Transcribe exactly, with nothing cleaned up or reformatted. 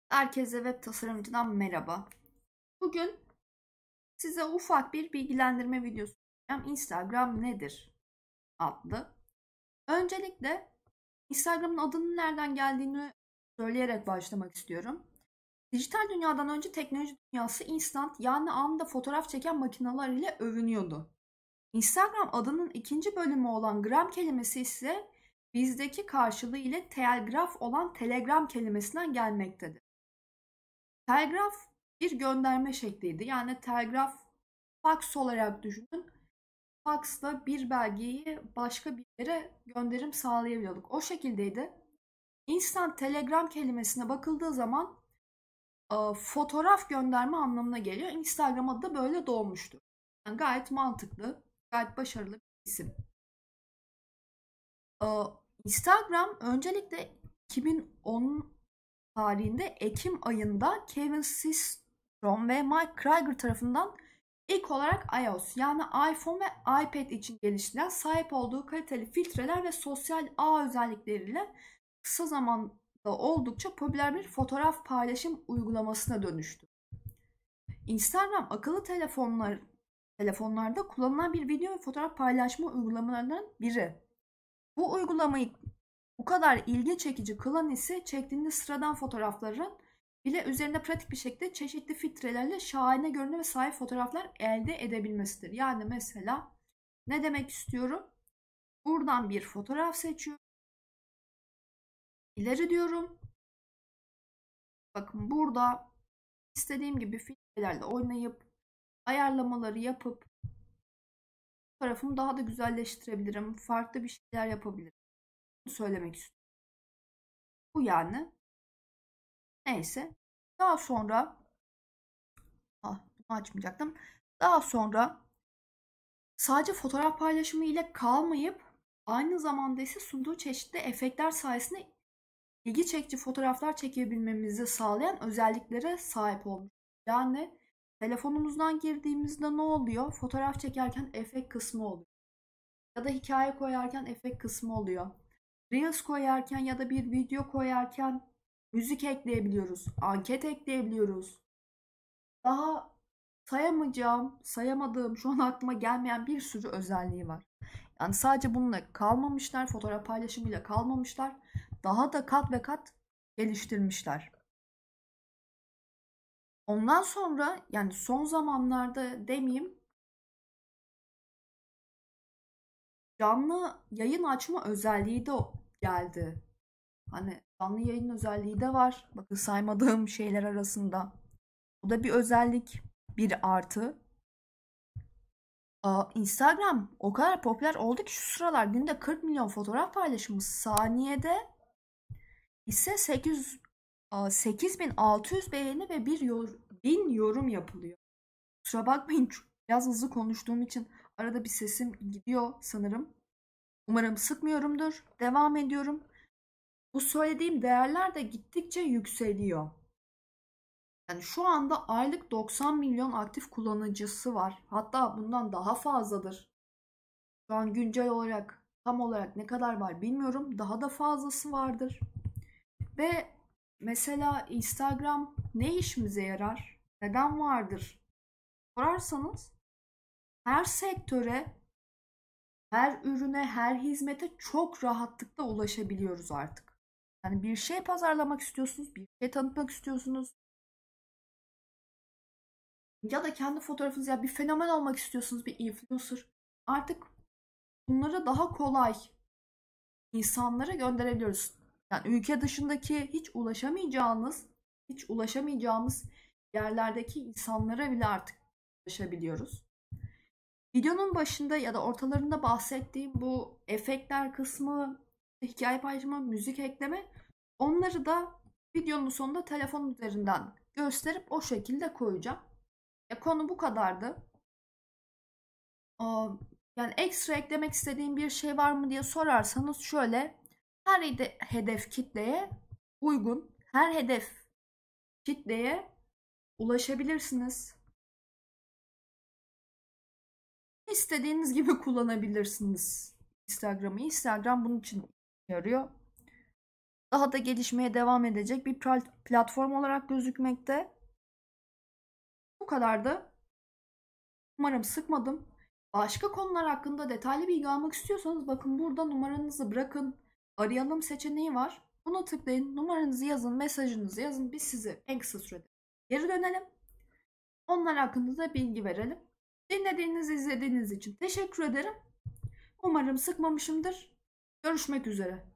Herkese web tasarımcıdan merhaba. Bugün size ufak bir bilgilendirme videosu yapacağım. Instagram nedir adlı. Öncelikle Instagram'ın adının nereden geldiğini söyleyerek başlamak istiyorum. Dijital dünyadan önce teknoloji dünyası instant yani anında fotoğraf çeken makineler ile övünüyordu. Instagram adının ikinci bölümü olan gram kelimesi ise bizdeki karşılığı ile telgraf olan telegram kelimesinden gelmektedir. Telgraf bir gönderme şekliydi. Yani telgraf fax olarak düşünün. Fax'la bir belgeyi başka bir yere gönderim sağlayabiliyorduk. O şekildeydi. Instant telegram kelimesine bakıldığı zaman e, fotoğraf gönderme anlamına geliyor. Instagram adı da böyle doğmuştu. Yani gayet mantıklı, gayet başarılı bir isim. E, Instagram öncelikle iki bin on tarihinde Ekim ayında Kevin Systrom ve Mike Krieger tarafından ilk olarak iOS yani iPhone ve iPad için geliştirilen sahip olduğu kaliteli filtreler ve sosyal ağ özellikleriyle kısa zamanda oldukça popüler bir fotoğraf paylaşım uygulamasına dönüştü. Instagram akıllı telefonlar telefonlarda kullanılan bir video ve fotoğraf paylaşma uygulamalarından biri. Bu uygulamayı bu kadar ilgi çekici kılan ise çektiğiniz sıradan fotoğrafların bile üzerinde pratik bir şekilde çeşitli filtrelerle şahane görünüm ve sahip fotoğraflar elde edebilmesidir. Yani mesela ne demek istiyorum? Buradan bir fotoğraf seçiyorum. İleri diyorum. Bakın burada istediğim gibi filtrelerle oynayıp ayarlamaları yapıp fotoğrafımı daha da güzelleştirebilirim. Farklı bir şeyler yapabilirim. Bunu söylemek istiyorum. Bu yani. Neyse. Daha sonra ah, bunu açmayacaktım. Daha sonra sadece fotoğraf paylaşımı ile kalmayıp aynı zamanda ise sunduğu çeşitli efektler sayesinde ilgi çekici fotoğraflar çekebilmemizi sağlayan özelliklere sahip olmuş. Yani telefonumuzdan girdiğimizde ne oluyor? Fotoğraf çekerken efekt kısmı oluyor. Ya da hikaye koyarken efekt kısmı oluyor. Reels koyarken ya da bir video koyarken müzik ekleyebiliyoruz. Anket ekleyebiliyoruz. Daha sayamayacağım, sayamadığım, şu an aklıma gelmeyen bir sürü özelliği var. Yani sadece bununla kalmamışlar, fotoğraf paylaşımıyla kalmamışlar. Daha da kat ve kat geliştirmişler. Ondan sonra yani son zamanlarda demeyeyim canlı yayın açma özelliği de geldi. Hani canlı yayın özelliği de var. Bakın saymadığım şeyler arasında. Bu da bir özellik, bir artı. Aa, Instagram o kadar popüler oldu ki şu sıralar günde kırk milyon fotoğraf paylaşımı, saniyede ise sekiz yüz, aa, sekiz bin altı yüz beğeni ve bir yor, bin yorum yapılıyor. Kusura bakmayın biraz hızlı konuştuğum için arada bir sesim gidiyor sanırım. Umarım sıkmıyorumdur. Devam ediyorum. Bu söylediğim değerler de gittikçe yükseliyor. Yani şu anda aylık doksan milyon aktif kullanıcısı var. Hatta bundan daha fazladır. Şu an güncel olarak tam olarak ne kadar var bilmiyorum. Daha da fazlası vardır. Ve mesela Instagram ne işimize yarar? Neden vardır? Sorarsanız her sektöre, her ürüne, her hizmete çok rahatlıkla ulaşabiliyoruz artık. Yani bir şey pazarlamak istiyorsunuz, bir şey tanıtmak istiyorsunuz ya da kendi fotoğrafınız ya bir fenomen olmak istiyorsunuz, bir influencer. Artık bunları daha kolay insanlara gönderebiliyoruz. Yani ülke dışındaki hiç ulaşamayacağınız, hiç ulaşamayacağımız yerlerdeki insanlara bile artık ulaşabiliyoruz. Videonun başında ya da ortalarında bahsettiğim bu efektler kısmı, hikaye paylaşımı, müzik ekleme, onları da videonun sonunda telefon üzerinden gösterip o şekilde koyacağım. Ya konu bu kadardı. Aa, yani ekstra eklemek istediğim bir şey var mı diye sorarsanız şöyle, her hedef kitleye uygun, her hedef kitleye ulaşabilirsiniz. İstediğiniz gibi kullanabilirsiniz Instagram'ı. Instagram bunun için yarıyor. daha da gelişmeye devam edecek bir platform olarak gözükmekte. Bu kadardı. Umarım sıkmadım. Başka konular hakkında detaylı bilgi almak istiyorsanız bakın burada numaranızı bırakın. Arayalım seçeneği var. Buna tıklayın. Numaranızı yazın, mesajınızı yazın. Biz size en kısa sürede geri dönelim. Onlar hakkında da bilgi verelim. Dinlediğiniz, izlediğiniz için teşekkür ederim. Umarım sıkmamışımdır. Görüşmek üzere.